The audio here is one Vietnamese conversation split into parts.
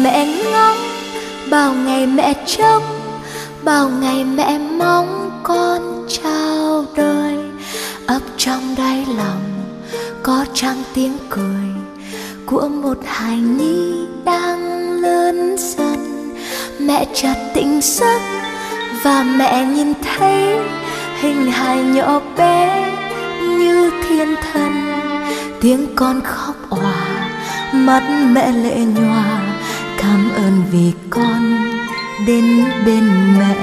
mẹ ngóng, bao ngày mẹ trông, bao ngày mẹ mong con chào đời. Ấp trong đáy lòng có trăng tiếng cười của một hài nhi đang lớn dần. Mẹ chợt tỉnh giấc và mẹ nhìn thấy hình hài nhỏ bé như thiên thần. Tiếng con khóc òa, mắt mẹ lệ nhòa, cảm ơn vì con đến bên mẹ.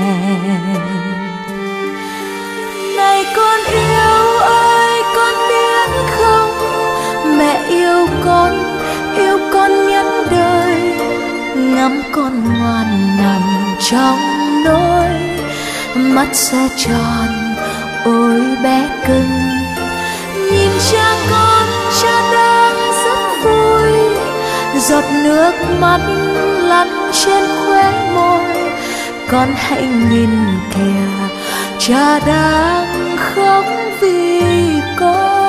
Này con yêu ơi, con biết không, mẹ yêu con nhất đời. Ngắm con ngoan nằm trong nỗi, mắt sẽ tròn ôi bé cưng. Nhìn cha con, cha đang rất vui, giọt nước mắt lăn trên khóe môi. Con hãy nhìn kìa, cha đang khóc vì con.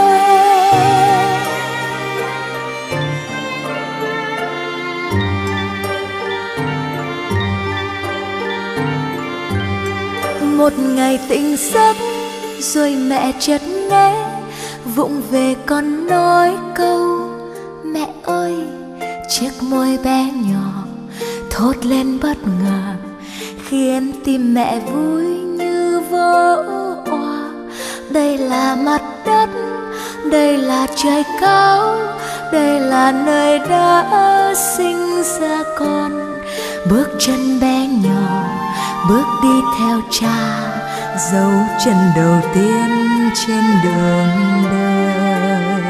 Một ngày tỉnh giấc rồi mẹ chợt nghe vụng về con nói câu mẹ ơi. Chiếc môi bé nhỏ thốt lên bất ngờ, khiến tim mẹ vui như vỡ òa. Đây là mặt đất, đây là trời cao, đây là nơi đã sinh ra con. Bước chân bé nhỏ bước đi theo cha, dấu chân đầu tiên trên đường đời.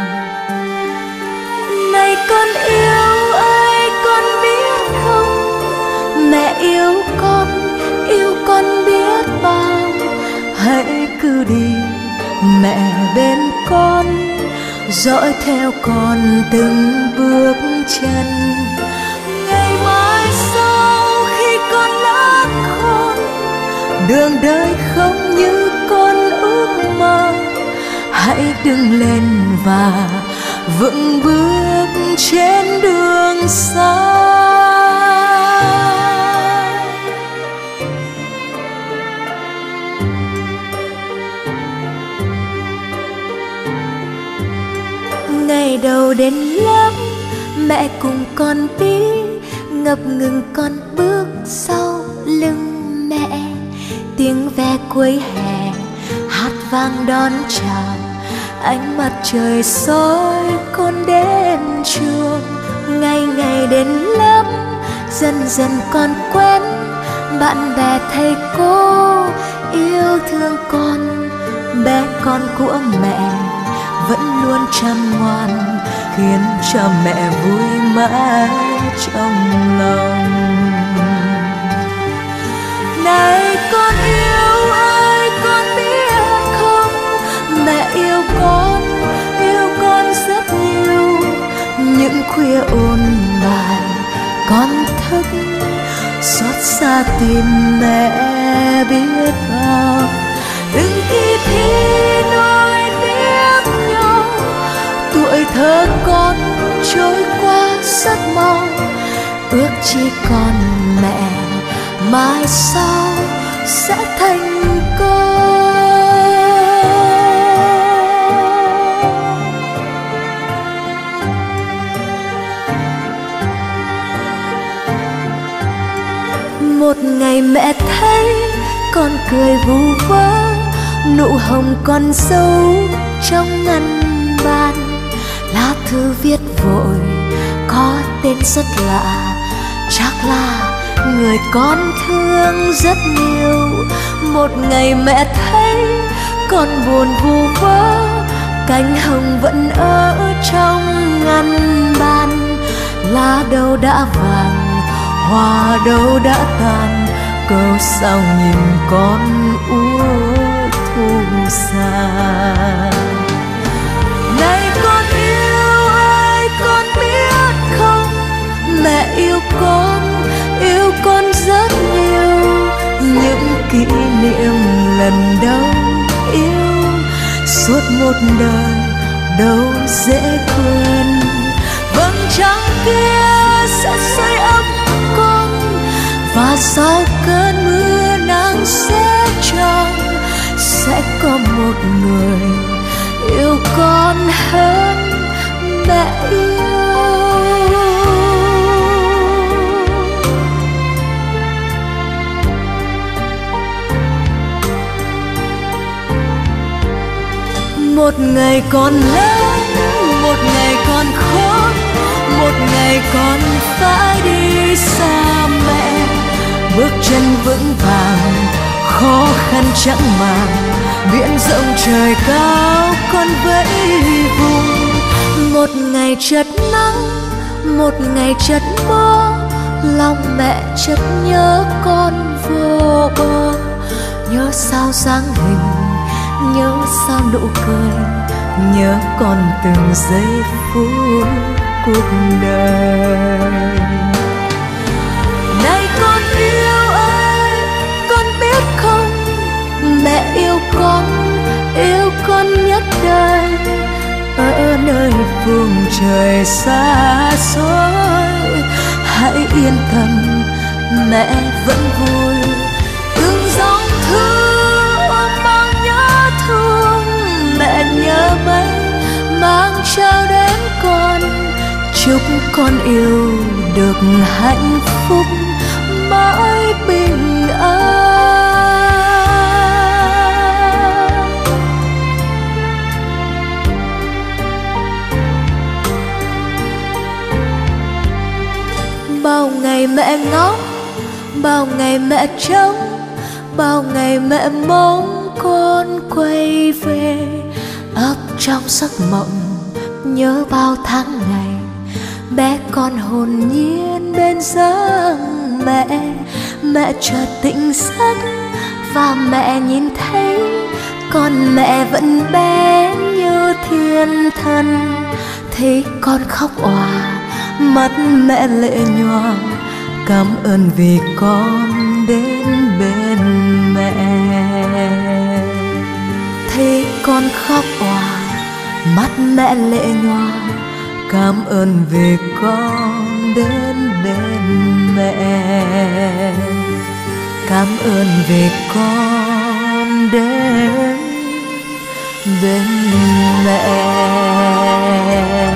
Này con yêu ơi, con biết không, mẹ yêu con biết bao. Hãy cứ đi mẹ bên con, dõi theo con từng bước chân. Ngày mai sau khi con lớn khôn, đường đời không như con ước mơ. Hãy đứng lên và vững bước trên đường xa. Ngày đầu đến lớp, mẹ cùng con đi, ngập ngừng con bước sau lưng mẹ. Tiếng ve cuối hè hát vang đón chào, ánh mặt trời soi con đến trường. Ngày ngày đến lớp, dần dần con quen bạn bè thầy cô yêu thương con. Bé con của mẹ vẫn luôn chăm ngoan, khiến cho mẹ vui mãi trong lòng. Này con yêu ơi, con biết không, mẹ yêu con rất nhiều. Những khuya ôn bài con thức, xót xa tim mẹ biết bao. Đừng kỳ thi nối tiếp nhau, tuổi thơ con trôi qua rất mau. Ước chỉ còn mẹ mai sau sẽ thành công. Một ngày mẹ thấy con cười vu vơ, nụ hồng con dấu trong ngăn bàn. Lá thư viết vội có tên rất lạ, chắc là người con thương rất nhiều. Một ngày mẹ thấy con buồn vu vơ, cánh hồng vẫn ở trong ngăn bàn. Lá đâu đã vàng, hoa đâu đã tàn, câu sao nhìn con úa thu xa. Này con yêu ơi, con biết không, mẹ yêu con rất nhiều. Những kỷ niệm lần đầu yêu, suốt một đời đâu dễ quên. Vầng trăng kia sau cơn mưa nắng sẽ tròn, sẽ có một người yêu con hơn mẹ yêu. Một ngày còn lớn, một ngày còn khóc, một ngày còn phải đi xa mẹ. Bước chân vững vàng, khó khăn chẳng màng, biển rộng trời cao con vẫy vùng. Một ngày chợt nắng, một ngày chợt mưa, lòng mẹ chợt nhớ con vô bờ. Nhớ sao dáng hình, nhớ sao nụ cười, nhớ con từng giây phút cuộc đời. Này con yêu ơi, con biết không, mẹ yêu con nhất đời. Ở nơi phương trời xa xôi, hãy yên tâm, mẹ vẫn vui. Từng dòng thư ôm bao nhớ thương, mẹ nhớ mấy mang trao đến con. Chúc con yêu được hạnh phúc mãi bình an. Bao ngày mẹ ngóng, bao ngày mẹ trông, bao ngày mẹ mong con quay về. Ấp trong giấc mộng nhớ bao tháng ngày, bé con hồn nhiên bên giấc mẹ. Mẹ chợt tỉnh giấc và mẹ nhìn thấy con mẹ vẫn bé như thiên thần. Thấy con khóc òa, mắt mẹ lệ nhòa, cảm ơn vì con đến bên mẹ. Thấy con khóc òa, mắt mẹ lệ nhòa, cảm ơn vì con đến bên mẹ. Cảm ơn vì con đến bên mẹ.